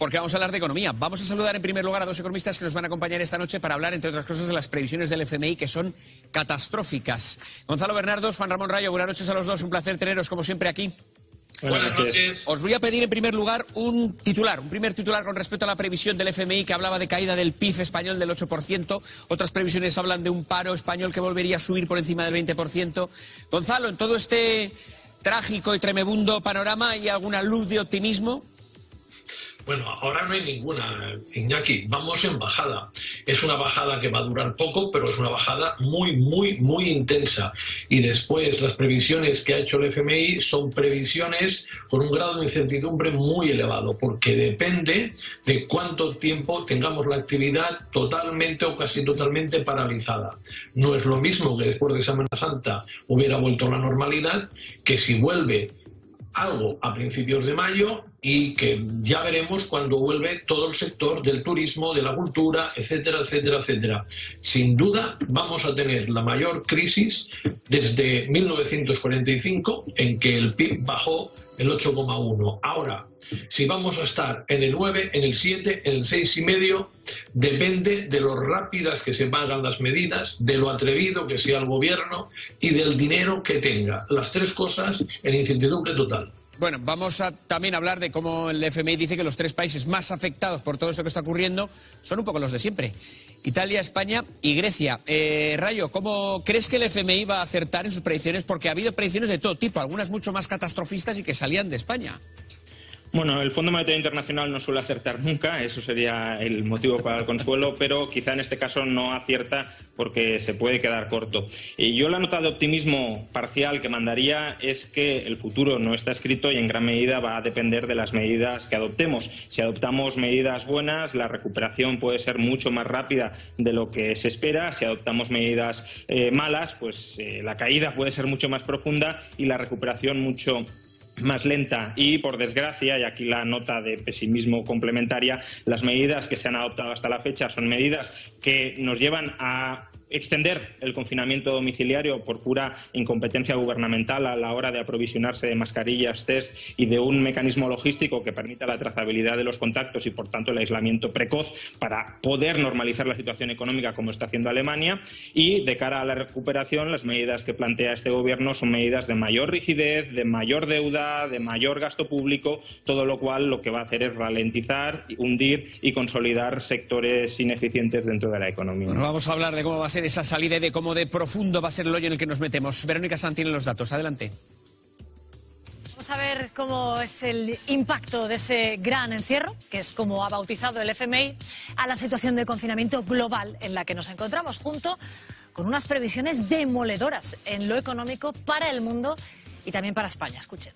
porque vamos a hablar de economía. Vamos a saludar en primer lugar a dos economistas que nos van a acompañar esta noche para hablar, entre otras cosas, de las previsiones del FMI, que son catastróficas. Gonzalo Bernardos, Juan Ramón Rayo, buenas noches a los dos, un placer teneros como siempre aquí. Buenas noches. Os voy a pedir en primer lugar un primer titular con respecto a la previsión del FMI, que hablaba de caída del PIB español del 8%. Otras previsiones hablan de un paro español que volvería a subir por encima del 20%. Gonzalo, en todo este trágico y tremebundo panorama, ¿hay alguna luz de optimismo? Bueno, ahora no hay ninguna, Iñaki. Vamos en bajada. Es una bajada que va a durar poco, pero es una bajada muy intensa. Y después, las previsiones que ha hecho el FMI son previsiones con un grado de incertidumbre muy elevado, porque depende de cuánto tiempo tengamos la actividad totalmente o casi totalmente paralizada. No es lo mismo que después de Semana Santa hubiera vuelto a la normalidad, que si vuelve algo a principios de mayo, y que ya veremos cuando vuelve todo el sector del turismo, de la cultura, etcétera, etcétera, etcétera. Sin duda vamos a tener la mayor crisis desde 1945, en que el PIB bajó el 8,1. Ahora, si vamos a estar en el 9, en el 7, en el 6,5, depende de lo rápidas que se hagan las medidas, de lo atrevido que sea el gobierno y del dinero que tenga. Las tres cosas en incertidumbre total. Bueno, vamos a también hablar de cómo el FMI dice que los tres países más afectados por todo esto que está ocurriendo son un poco los de siempre: Italia, España y Grecia. Rayo, ¿cómo crees que el FMI va a acertar en sus predicciones? Porque ha habido predicciones de todo tipo, algunas mucho más catastrofistas y que salían de España. Bueno, el Fondo Monetario Internacional no suele acertar nunca, eso sería el motivo para el consuelo, pero quizá en este caso no acierta porque se puede quedar corto. Y yo la nota de optimismo parcial que mandaría es que el futuro no está escrito y en gran medida va a depender de las medidas que adoptemos. Si adoptamos medidas buenas, la recuperación puede ser mucho más rápida de lo que se espera. Si adoptamos medidas malas, pues la caída puede ser mucho más profunda y la recuperación mucho más lenta. Y por desgracia, y aquí la nota de pesimismo complementaria, las medidas que se han adoptado hasta la fecha son medidas que nos llevan a extender el confinamiento domiciliario por pura incompetencia gubernamental a la hora de aprovisionarse de mascarillas, test y de un mecanismo logístico que permita la trazabilidad de los contactos y, por tanto, el aislamiento precoz para poder normalizar la situación económica como está haciendo Alemania. Y de cara a la recuperación, las medidas que plantea este gobierno son medidas de mayor rigidez, de mayor deuda, de mayor gasto público, todo lo cual lo que va a hacer es ralentizar, hundir y consolidar sectores ineficientes dentro de la economía. Bueno, vamos a hablar de cómo va a ser esa salida y de cómo de profundo va a ser el hoyo en el que nos metemos. Verónica Sanz tiene los datos. Adelante. Vamos a ver cómo es el impacto de ese gran encierro, que es como ha bautizado el FMI, a la situación de confinamiento global en la que nos encontramos, junto con unas previsiones demoledoras en lo económico para el mundo y también para España. Escuchen.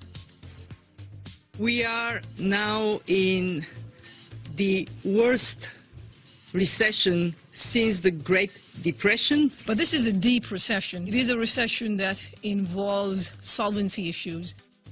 We are now in the worst recession since the Great Depression. But this is a deep recession. It is a recession that involves solvency issues.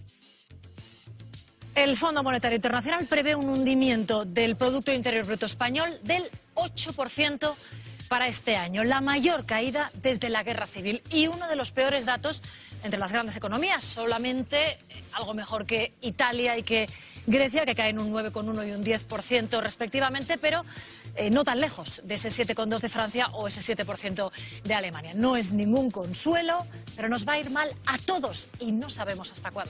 El Fondo Monetario Internacional prevé un hundimiento del Producto Interior Bruto español del 8% para este año, la mayor caída desde la Guerra Civil y uno de los peores datos entre las grandes economías, solamente algo mejor que Italia y que Grecia, que caen un 9,1 y un 10% respectivamente, pero no tan lejos de ese 7,2 de Francia o ese 7% de Alemania. No es ningún consuelo, pero nos va a ir mal a todos y no sabemos hasta cuándo.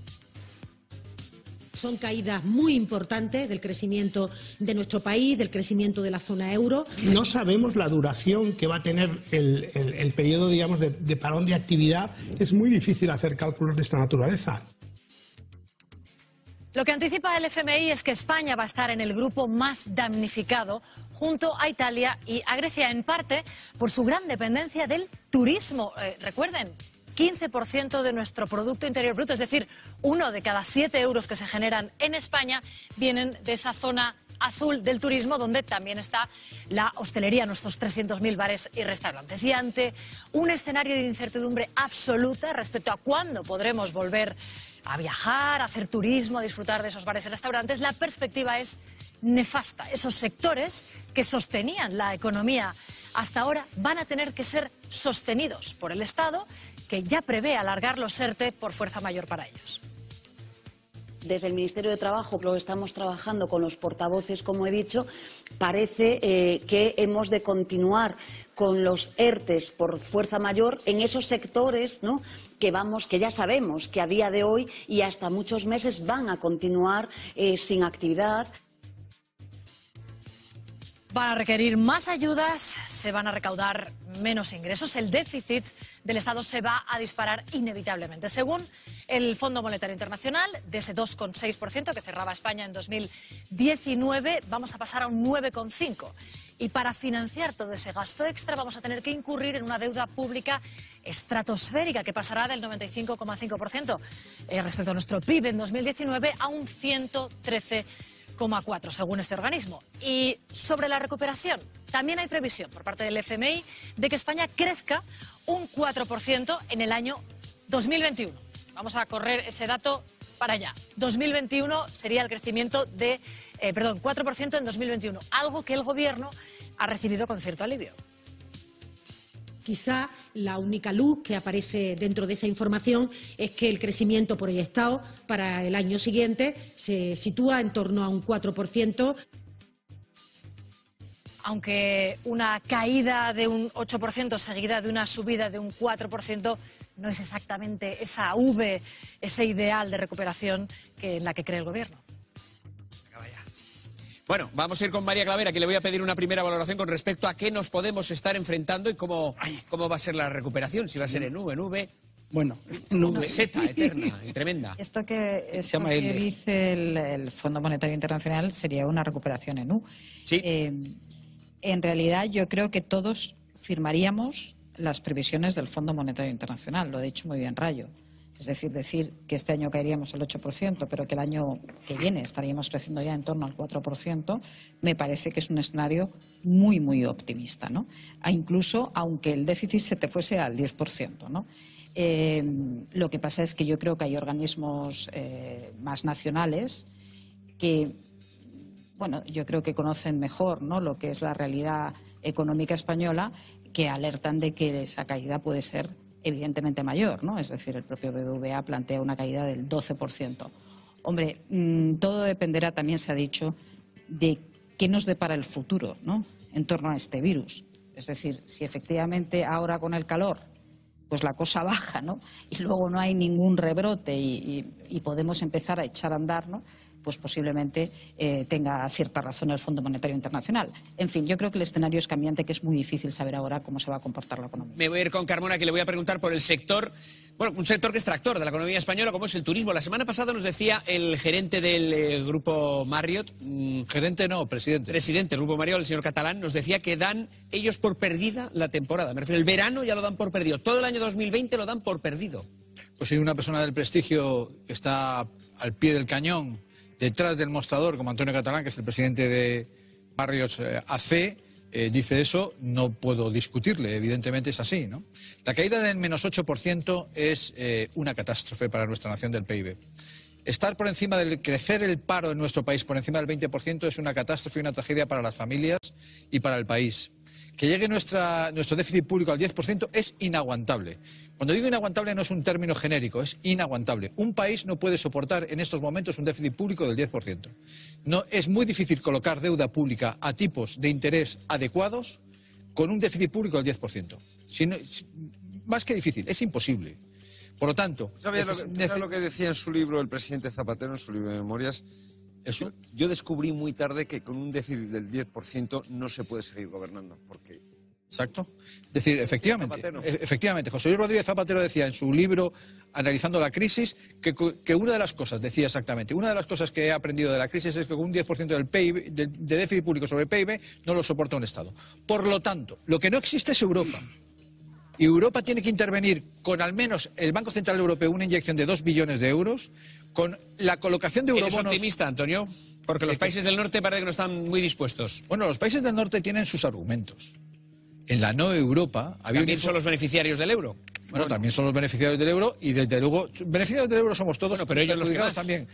Son caídas muy importantes del crecimiento de nuestro país, del crecimiento de la zona euro. No sabemos la duración que va a tener el periodo, digamos, de parón de actividad. Es muy difícil hacer cálculos de esta naturaleza. Lo que anticipa el FMI es que España va a estar en el grupo más damnificado, junto a Italia y a Grecia, en parte por su gran dependencia del turismo. Recuerden, 15% de nuestro Producto Interior Bruto, es decir, 1 de cada 7 euros que se generan en España vienen de esa zona azul del turismo, donde también está la hostelería, nuestros 300.000 bares y restaurantes. Y ante un escenario de incertidumbre absoluta respecto a cuándo podremos volver a viajar, a hacer turismo, a disfrutar de esos bares y restaurantes, la perspectiva es nefasta. Esos sectores que sostenían la economía hasta ahora van a tener que ser sostenidos por el Estado, que ya prevé alargar los ERTE por fuerza mayor para ellos. desde el Ministerio de Trabajo lo estamos trabajando con los portavoces, como he dicho, parece que hemos de continuar con los ERTEs por fuerza mayor en esos sectores, ¿no?, que ya sabemos que a día de hoy y hasta muchos meses van a continuar sin actividad. Van a requerir más ayudas, se van a recaudar menos ingresos. El déficit del Estado se va a disparar inevitablemente. Según el Fondo Monetario Internacional, de ese 2,6% que cerraba España en 2019, vamos a pasar a un 9,5%. Y para financiar todo ese gasto extra vamos a tener que incurrir en una deuda pública estratosférica que pasará del 95,5% respecto a nuestro PIB en 2019 a un 113,4% según este organismo. Y sobre la recuperación, también hay previsión por parte del FMI de que España crezca un 4% en el año 2021. Vamos a correr ese dato para allá. 2021 sería el crecimiento de, 4% en 2021, algo que el Gobierno ha recibido con cierto alivio. Quizá la única luz que aparece dentro de esa información es que el crecimiento proyectado para el año siguiente se sitúa en torno a un 4%. Aunque una caída de un 8% seguida de una subida de un 4% no es exactamente esa V, ese ideal de recuperación en la que cree el Gobierno. Bueno, vamos a ir con María Clavera, que le voy a pedir una primera valoración con respecto a qué nos podemos estar enfrentando y cómo va a ser la recuperación, si va a ser en V, bueno, meseta eterna y tremenda. Esto que dice el Fondo Monetario Internacional sería una recuperación en U. Sí. En realidad yo creo que todos firmaríamos las previsiones del Fondo Monetario Internacional, lo ha dicho muy bien Rayo. Es decir que este año caeríamos al 8%, pero que el año que viene estaríamos creciendo ya en torno al 4%, me parece que es un escenario muy, muy optimista, ¿no? Incluso aunque el déficit se te fuese al 10%, ¿no? Lo que pasa es que yo creo que hay organismos más nacionales que, bueno, yo creo que conocen mejor, ¿no?, lo que es la realidad económica española, que alertan de que esa caída puede ser evidentemente mayor, ¿no? Es decir, el propio BBVA plantea una caída del 12%. Hombre, todo dependerá, también se ha dicho, de qué nos depara el futuro, ¿no?, en torno a este virus. Es decir, si efectivamente ahora con el calor pues la cosa baja, ¿no?, y luego no hay ningún rebrote y podemos empezar a echar a andar, ¿no?, pues posiblemente tenga cierta razón el Fondo Monetario Internacional. En fin, yo creo que el escenario es cambiante, que es muy difícil saber ahora cómo se va a comportar la economía. Me voy a ir con Carmona, que le voy a preguntar por el sector, bueno, un sector que es tractor de la economía española, como es el turismo. La semana pasada nos decía el gerente del grupo Marriott... Gerente no, presidente. Presidente del grupo Marriott, el señor Catalán, nos decía que dan ellos por perdida la temporada. Me refiero, el verano ya lo dan por perdido. Todo el año 2020 lo dan por perdido. Pues soy una persona del prestigio que está al pie del cañón, detrás del mostrador, como Antonio Catalán, que es el presidente de Marriott AC, dice eso, no puedo discutirle, evidentemente es así, ¿no? La caída del menos 8% es una catástrofe para nuestra nación del PIB. Estar por encima del crecer el paro en nuestro país por encima del 20% es una catástrofe y una tragedia para las familias y para el país. Que llegue nuestro déficit público al 10% es inaguantable. Cuando digo inaguantable no es un término genérico, es inaguantable. Un país no puede soportar en estos momentos un déficit público del 10%. No, es muy difícil colocar deuda pública a tipos de interés adecuados con un déficit público del 10%. Más que difícil, es imposible. Por lo tanto... ¿Sabes lo que decía en su libro el presidente Zapatero, en su libro de memorias? ¿Eso? Yo descubrí muy tarde que con un déficit del 10% no se puede seguir gobernando, porque... Exacto. Es decir, efectivamente, José Luis Rodríguez Zapatero decía en su libro, analizando la crisis, que una de las cosas, decía exactamente, una de las cosas que he aprendido de la crisis es que con un 10% del PIB, de déficit público sobre el PIB, no lo soporta un Estado. Por lo tanto, lo que no existe es Europa. Y Europa tiene que intervenir con al menos el Banco Central Europeo una inyección de 2 billones de euros, con la colocación de eurobonos... ¿Eres optimista, Antonio? Porque los países del norte parece que no están muy dispuestos. Bueno, los países del norte tienen sus argumentos. En la no Europa... ¿También son los beneficiarios del euro? Bueno, también son los beneficiarios del euro y desde luego... Beneficiarios del euro somos todos, bueno, pero ellos los que más. También.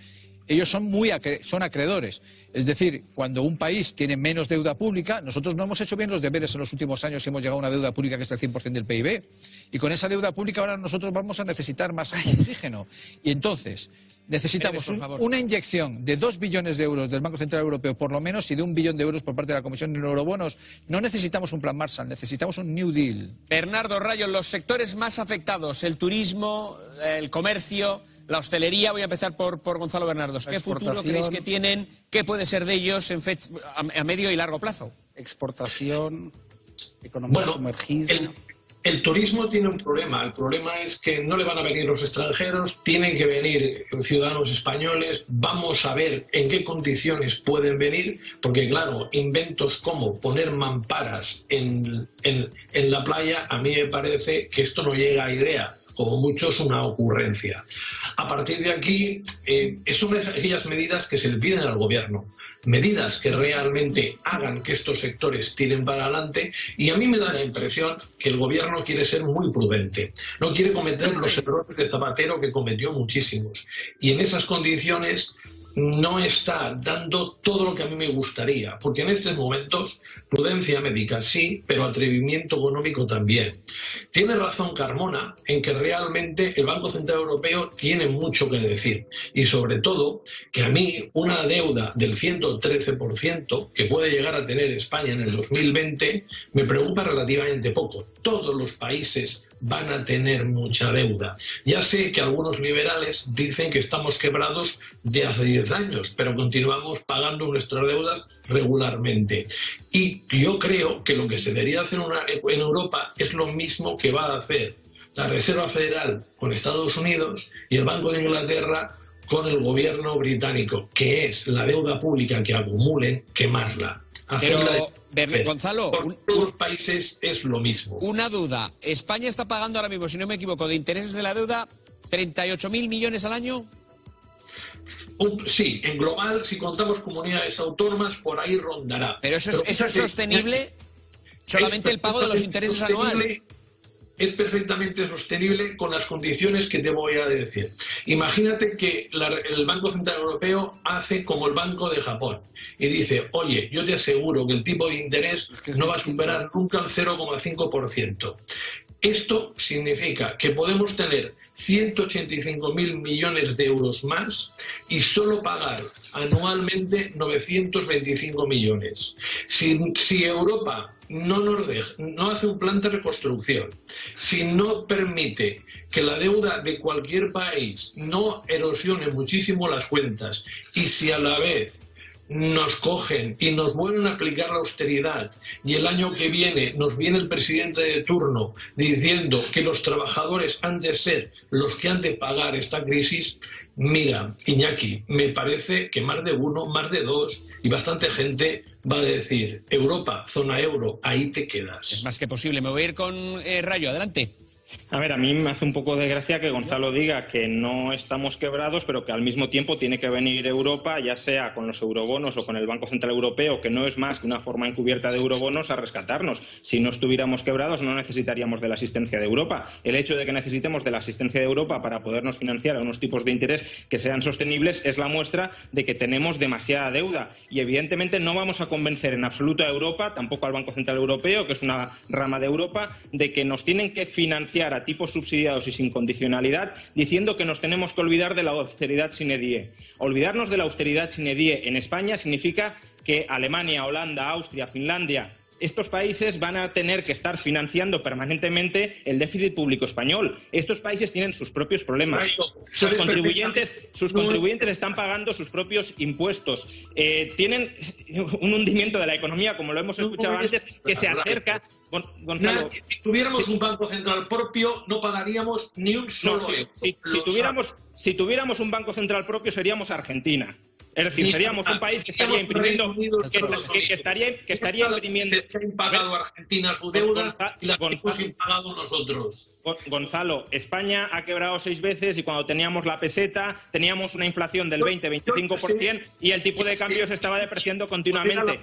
ellos son acreedores. Es decir, cuando un país tiene menos deuda pública, nosotros no hemos hecho bien los deberes en los últimos años y hemos llegado a una deuda pública que es el 100% del PIB. Y con esa deuda pública ahora nosotros vamos a necesitar más oxígeno. Y entonces necesitamos una inyección de 2 billones de euros del Banco Central Europeo por lo menos y de 1 billón de euros por parte de la Comisión de Eurobonos. No necesitamos un plan Marshall, necesitamos un New Deal. Bernardo Rayo, los sectores más afectados, el turismo, el comercio, la hostelería. Voy a empezar por Gonzalo Bernardos. ¿Qué futuro creéis que tienen? ¿Qué puede ser de ellos a medio y largo plazo? Exportación, economía sumergida. El turismo tiene un problema. El problema es que no le van a venir los extranjeros, tienen que venir ciudadanos españoles. Vamos a ver en qué condiciones pueden venir, porque claro, inventos como poner mamparas en la playa, a mí me parece que esto no llega a idea. Como mucho es una ocurrencia. A partir de aquí, son aquellas medidas que se le piden al gobierno, medidas que realmente hagan que estos sectores tiren para adelante, y a mí me da la impresión que el gobierno quiere ser muy prudente, no quiere cometer los errores de Zapatero, que cometió muchísimos, y en esas condiciones no está dando todo lo que a mí me gustaría, porque en estos momentos prudencia médica sí, pero atrevimiento económico también. Tiene razón Carmona en que realmente el Banco Central Europeo tiene mucho que decir, y sobre todo que a mí una deuda del 113% que puede llegar a tener España en el 2020 me preocupa relativamente poco. Todos los países van a tener mucha deuda. Ya sé que algunos liberales dicen que estamos quebrados de hace 10 años, pero continuamos pagando nuestras deudas regularmente. Y yo creo que lo que se debería hacer en Europa es lo mismo que va a hacer la Reserva Federal con Estados Unidos y el Banco de Inglaterra con el gobierno británico, que es la deuda pública que acumulen, quemarla. Pero, Gonzalo, todos los países es lo mismo. Una duda. España está pagando ahora mismo, si no me equivoco, de intereses de la deuda 38.000 millones al año. Sí, en global, si contamos comunidades autónomas, por ahí rondará. Pero eso es sostenible, solamente el pago de los intereses anuales. Es perfectamente sostenible con las condiciones que te voy a decir. Imagínate que el Banco Central Europeo hace como el Banco de Japón y dice, oye, yo te aseguro que el tipo de interés no va a superar nunca el 0,5%. Esto significa que podemos tener 185.000 millones de euros más y solo pagar anualmente 925 millones. Si Europa no hace un plan de reconstrucción, si no permite que la deuda de cualquier país no erosione muchísimo las cuentas, y si a la vez nos cogen y nos vuelven a aplicar la austeridad, y el año que viene nos viene el presidente de turno diciendo que los trabajadores han de ser los que han de pagar esta crisis, mira, Iñaki, me parece que más de uno, más de dos y bastante gente va a decir, Europa, zona euro, ahí te quedas. Es más que posible. Me voy a ir con Rayo, adelante. A ver, a mí me hace un poco de gracia que Gonzalo diga que no estamos quebrados, pero que al mismo tiempo tiene que venir Europa, ya sea con los eurobonos o con el Banco Central Europeo, que no es más que una forma encubierta de eurobonos, a rescatarnos. Si no estuviéramos quebrados, no necesitaríamos de la asistencia de Europa. El hecho de que necesitemos de la asistencia de Europa para podernos financiar a unos tipos de interés que sean sostenibles es la muestra de que tenemos demasiada deuda. Y evidentemente no vamos a convencer en absoluto a Europa, tampoco al Banco Central Europeo, que es una rama de Europa, de que nos tienen que financiar a tipos subsidiados y sin condicionalidad, diciendo que nos tenemos que olvidar de la austeridad sine die. Olvidarnos de la austeridad sine die en España significa que Alemania, Holanda, Austria, Finlandia, estos países van a tener que estar financiando permanentemente el déficit público español. Estos países tienen sus propios problemas. Sus contribuyentes están pagando sus propios impuestos. Tienen un hundimiento de la economía, como lo hemos escuchado antes, que se acerca. Gonzalo, si tuviéramos un Banco Central propio, no pagaríamos ni un solo euro. Si tuviéramos un Banco Central propio, seríamos Argentina. Es decir, seríamos un país que estaría imprimiendo... que estaría imprimiendo... Se han pagado Argentina su deuda y la hemos impagado nosotros. Gonzalo, España ha quebrado 6 veces y cuando teníamos la peseta teníamos una inflación del 20-25% y el tipo de cambio se estaba depreciando continuamente.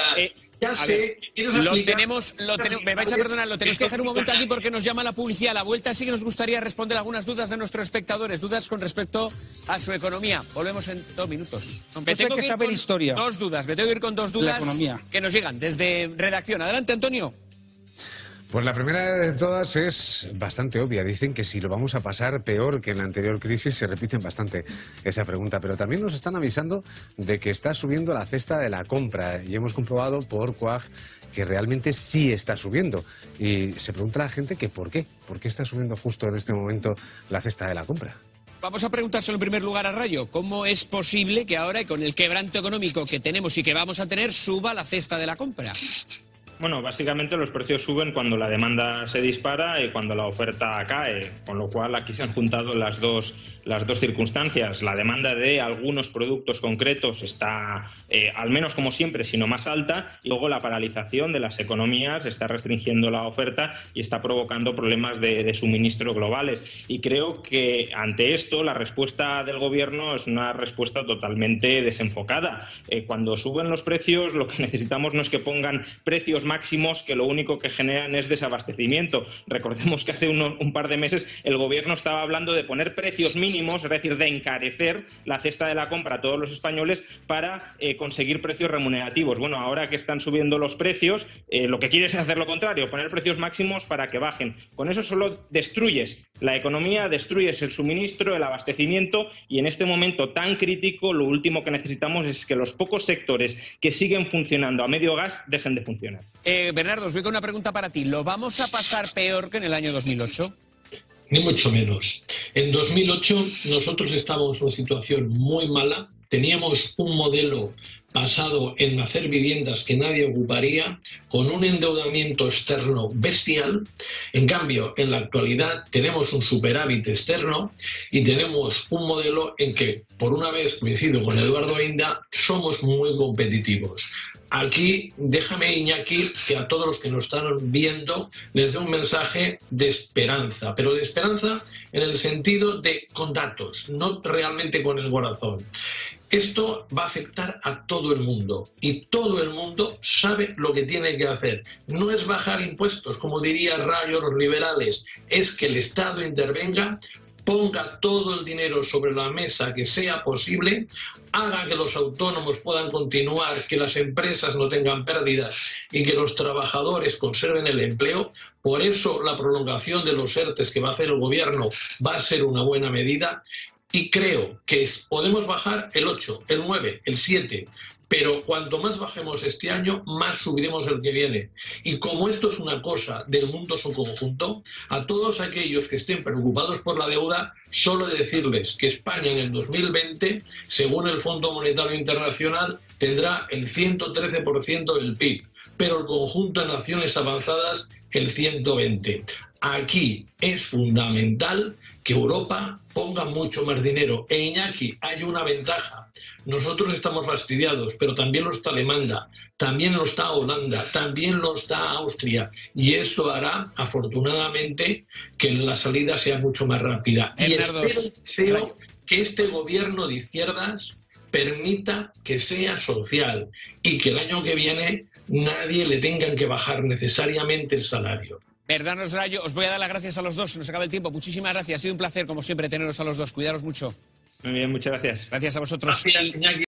Ya sé, lo tenemos, me vais a perdonar, lo tenemos que dejar un momento aquí porque nos llama la publicidad. A la vuelta sí que nos gustaría responder algunas dudas de nuestros espectadores, dudas con respecto a su economía. Volvemos en 2 minutos. Me tengo que saber historia. Dos dudas, me tengo que ir con 2 dudas que nos llegan desde redacción. Adelante, Antonio. Pues la primera de todas es bastante obvia. Dicen que si lo vamos a pasar peor que en la anterior crisis, se repiten bastante esa pregunta. Pero también nos están avisando de que está subiendo la cesta de la compra. Y hemos comprobado por Coag que realmente sí está subiendo. Y se pregunta la gente que ¿por qué? ¿Por qué está subiendo justo en este momento la cesta de la compra? Vamos a preguntárselo en primer lugar a Rayo. ¿Cómo es posible que ahora, con el quebranto económico que tenemos y que vamos a tener, suba la cesta de la compra? Bueno, básicamente los precios suben cuando la demanda se dispara y cuando la oferta cae, con lo cual aquí se han juntado las dos circunstancias. La demanda de algunos productos concretos está, al menos como siempre, sino más alta, y luego la paralización de las economías está restringiendo la oferta y está provocando problemas de suministro globales. Y creo que ante esto la respuesta del gobierno es una respuesta totalmente desenfocada. Cuando suben los precios, lo que necesitamos no es que pongan precios máximos que lo único que generan es desabastecimiento. Recordemos que hace un par de meses el gobierno estaba hablando de poner precios mínimos, es decir, de encarecer la cesta de la compra a todos los españoles para conseguir precios remunerativos. Bueno, ahora que están subiendo los precios, lo que quieres es hacer lo contrario, poner precios máximos para que bajen. Con eso solo destruyes la economía, destruyes el suministro, el abastecimiento, y en este momento tan crítico lo último que necesitamos es que los pocos sectores que siguen funcionando a medio gas dejen de funcionar. Bernardo, os voy con una pregunta para ti. ¿Lo vamos a pasar peor que en el año 2008? Ni mucho menos. En 2008 nosotros estábamos en una situación muy mala. Teníamos un modelo basado en hacer viviendas que nadie ocuparía, con un endeudamiento externo bestial. En cambio, en la actualidad tenemos un superávit externo y tenemos un modelo en que, por una vez, coincido con Eduardo Inda, somos muy competitivos. Aquí, déjame, Iñaki, que a todos los que nos están viendo les dé un mensaje de esperanza, pero de esperanza en el sentido de con datos, no realmente con el corazón. Esto va a afectar a todo el mundo y todo el mundo sabe lo que tiene que hacer. No es bajar impuestos, como diría Rayo los liberales, es que el Estado intervenga, ponga todo el dinero sobre la mesa que sea posible, haga que los autónomos puedan continuar, que las empresas no tengan pérdidas y que los trabajadores conserven el empleo. Por eso la prolongación de los ERTEs que va a hacer el gobierno va a ser una buena medida. Y creo que podemos bajar el 8, el 9, el 7, pero cuanto más bajemos este año, más subiremos el que viene. Y como esto es una cosa del mundo en su conjunto, a todos aquellos que estén preocupados por la deuda, solo decirles que España en el 2020, según el Fondo Monetario Internacional, tendrá el 113% del PIB, pero el conjunto de naciones avanzadas el 120%. Aquí es fundamental que Europa ponga mucho más dinero. E Iñaki, hay una ventaja. Nosotros estamos fastidiados, pero también lo está Alemania, también lo está Holanda, también lo está Austria. Y eso hará, afortunadamente, que la salida sea mucho más rápida. Y espero que este gobierno de izquierdas permita que sea social y que el año que viene nadie le tenga que bajar necesariamente el salario. Bernardo Rayo, os voy a dar las gracias a los dos, se nos acaba el tiempo. Muchísimas gracias, ha sido un placer, como siempre, teneros a los dos. Cuidaros mucho. Muy bien, muchas gracias. Gracias a vosotros. Gracias, Iñaki.